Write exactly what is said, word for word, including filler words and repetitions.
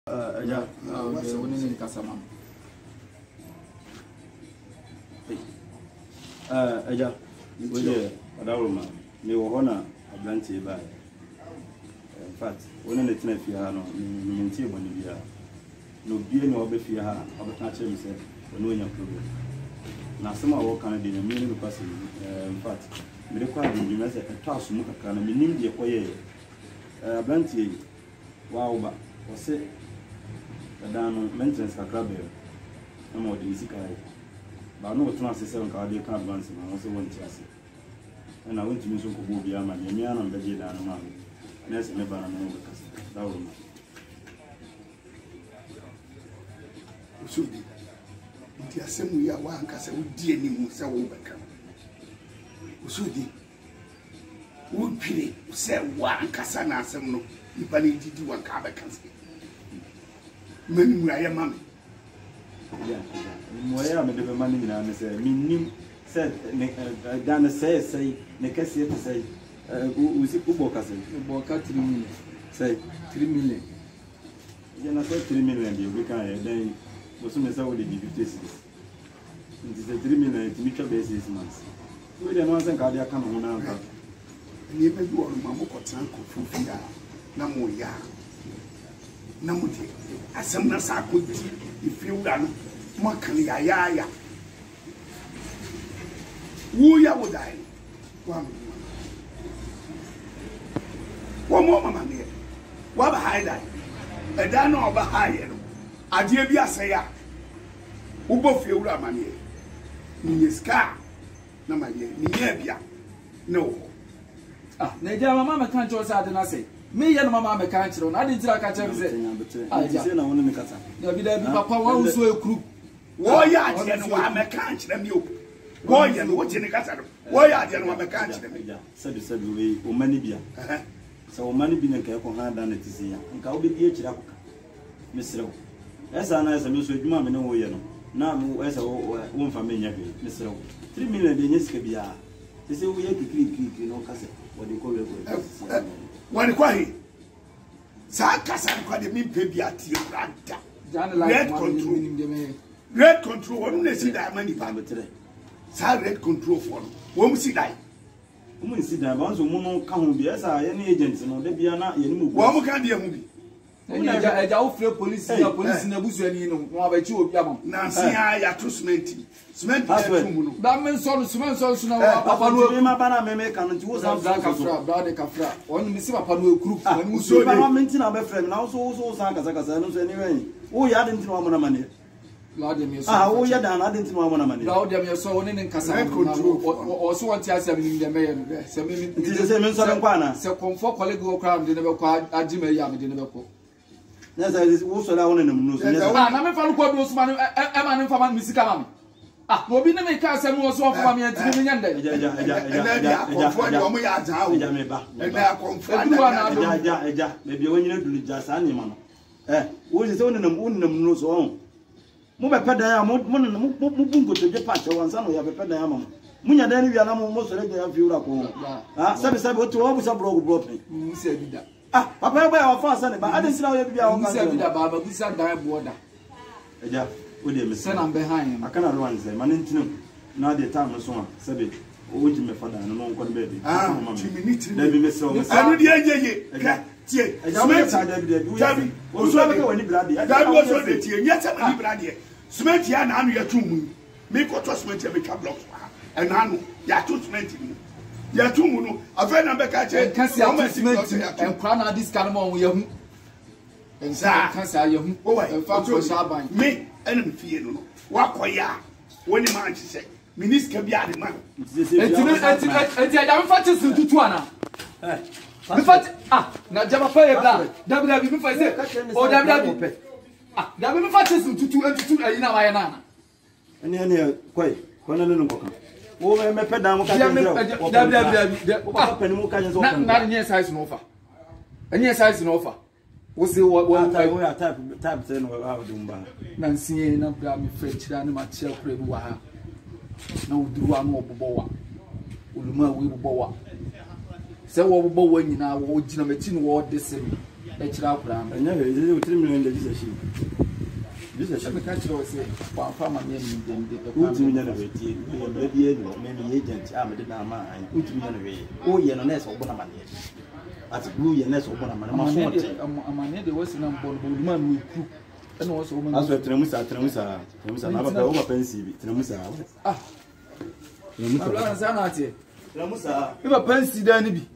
Uh, yeah, uh, okay, we need Kasama. Uh, yeah, we are Adama. Me Ohana, a blanty by. In fact, when the Tenefia, Minty, when you are no being or before, I was not himself, when we are problem. Now, some of our Canadian meaning person, in fact, me require the message a task muka can be named the Oye. A blanty, wow, or say. Dan maintenance kakra be na mo de sika ai ba no tuna se seven ka de ka advance na so won ti ase na won ti mi so ko bo bia ma me ana mbe je dan ma na se me ba na no be kase da wo ma usudi nti asemu ya wa anka se wodi animu se wo beka usudi wo pire se wa anka sa na asem no ipa ni didi wa ka beka se menu ya mama ya mo ya me de be mani na me say minim say dan say say ne kase te say u si ku boka say boka three million say three million ya na say three million de we kan ya den mo so me say we de fifty-six nti say three million ti mi twa be six months we de no san ka dia kan ho na ka ni be du onu ma mo ko tran ko fufi ya na mo ya na mo de asem na sa ko di ifiura no mo kan ya ya ya wo ya wo dai wa mo wo mo mama me wa ba hai dai e da no ba hai no ade bi asaya wo bo fiura ma ne ni yeska na ma ye ni ye bia no ah na ja mama me kan cho sa de na say me ya no mama me kan chiro na de tira ka chiro se ah se na wonu me kasa ya bi da bi papa wa uso ekru wo ya de no wa me kan chiro me o wo ya no wo je ne kasa do wo ya de no wa me kan chiro me ja sabi sabi we o mani bia eh so o mani bi ne ka ko ha da na tisi ya nka wo be die chira ko me srew esa na esa me so adwuma me ne wo ye no na me esa wo wo mfa me nya be me srew three million de nyesika bia tese wo ye kikiri kikiri no kasa wo de ko we ko wani kwa hi sa kasa kwa de mi pe bia ti rada red control red control wonu na si da mani pa betre sa red control for wo mu si dai wo mu si dai ba so mu no ka ho bia sa ye ne agent no de bia na ye ne mu wo mu ka de hu bi enya ja ja wo fre police ya police na busu ani no no abachi obi amam na sia ya to cement cement ya to mu no da men so no cement so so na papa no e ma bana me me kan nti wo sa da kafra da de kafra won mi si papa no ekuru won so ba ma nti na be frame na so so sa kasa kasa no so anyway wo ya de nti no amona mane la de me so ah wo ya da na de nti no amona mane da de me so woni ne nkasa o so won ti ase mi de me ye no se me nti se me so de kwa na se konfo colleague wo kra de ne be kwa agi me ya me de ne be ko na sa wo so da won na mu no so ah na me fa lu ko do so ma e ma ne fa ma mi sika ma me ah no bi ne me ka se mu so of ma me anti me nyanda eja eja eja eja eja eja omo ya za o eja me ba eja konfo eja eja eja me bi won nyina dulu ja sa ni ma no eh wo se won na mu won na mu no so on mu be peda ya mu mu mu bungo to je pa che wan sa no ya be peda ya ma mu nya da ni wi ana mu mo so le ja fi ura ko ah sabe sabe o to wo bu sa blog blog mi se bi da ah papa ba ya fa sa ne ba adin sina o ya bibia o kan se bi da ba ba bi sa da border eja o de me se na behind akana lo anze man ntinu na de time so a sabe o ji me fada no no ko be bi ah minute da bi me se o me anu di ejeye ka tie cement da bi de tabi o so be wani brade da bi o so de tie nya se mani brade cement ya na anu ya tumu me ko to cement ya be ka block e na anu ya to cement mu ya tumu no afa na be ka che o me cement en kwa na dis kan mo ya hu en sa kan sa ya hu o wa en fa ko shaban me ene me fie no no wa koya woni man chi se minister bi ade man enti enti enti ya me fa che su tutu ana eh me fa ah na jama pa e bla w w me fa se o w w ah da me fa che su tutu tutu ayi na wa ya na ene ene koi kona ne no ko kan wo me me peda mo ka je w w o pa peni mo ka je so na na nye size no fa enye size no fa wo se wo wo type wo type type say no ha do mba na nsie na bra me french na ma che kure bi wa ha na uduru anu obobo wa uluma we bobo wa se wo bobo wa nyina wo gina meti no wo de se ekira akura no anya he ze three million de Jesus shi Jesus shi me ka kira o se kwa fa ma me ni dem de utimi nya na wetie me me die no me me agent am de na ma an utimi nya na we o ye no na so bo na ma ne ati blue ye na so bo na ma ma so te amane de wasi na mbo no ma no ku ena wo so wo ma aso tremusa tremusa tremusa na ba o ma pensi bi tremusa ah tremusa tremusa sana ati tremusa bi ba pensi da ni bi